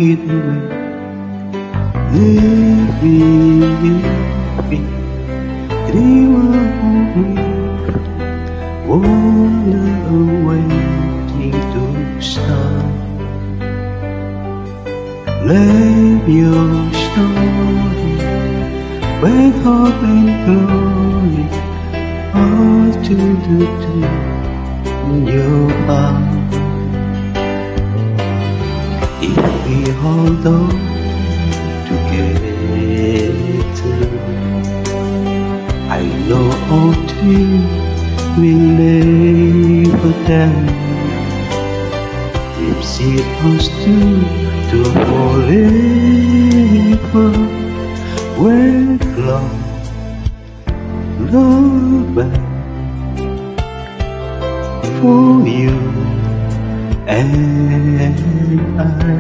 it away. Living, dream of me, wander waiting to start. Leave your story, with hope and glory, all to the truth in your heart. If we hold on together, I know all tears will never die. If she wants to forever, we're love for you and I.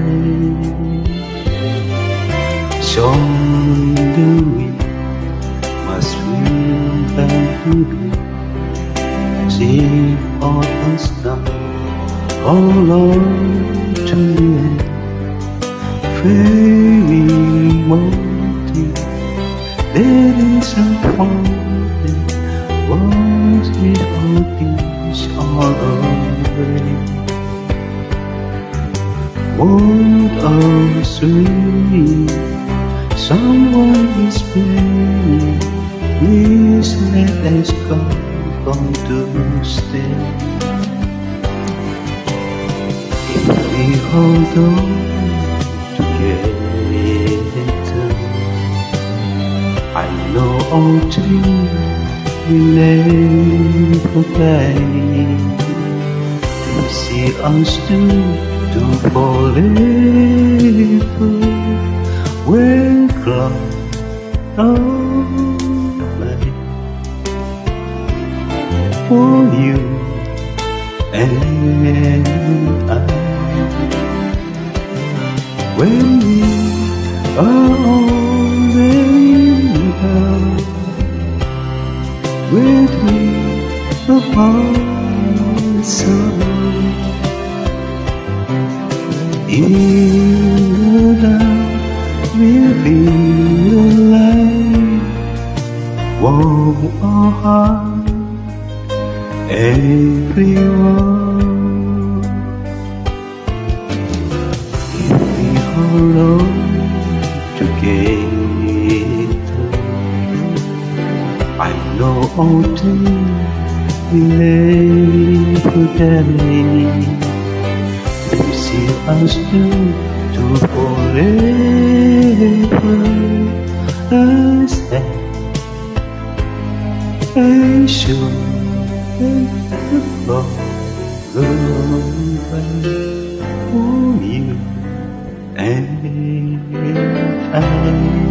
Someday must we have to be see all us now, all on to the end. Failing motive, there is a fountain. Once it all is all away. Won't us sweet, someone is playing. Please let us come to stay. If we hold on together, I know all dreams will never die. They see us to forever, we're close for you and I. When we are old and young, with me upon the sun, in the dark we'll feel alive. Warm our heart, everyone. If we hold on together, I know all dreams will never die. They see us to forever. As I should for you and I.